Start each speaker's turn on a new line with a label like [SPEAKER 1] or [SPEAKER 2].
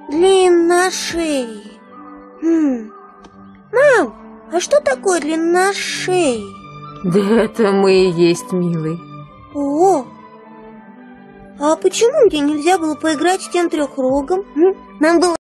[SPEAKER 1] Длинношей. Мам, а что такое длинношей?
[SPEAKER 2] Да это мы и есть, милый.
[SPEAKER 1] О, а почему мне нельзя было поиграть с тем трехрогом? Нам было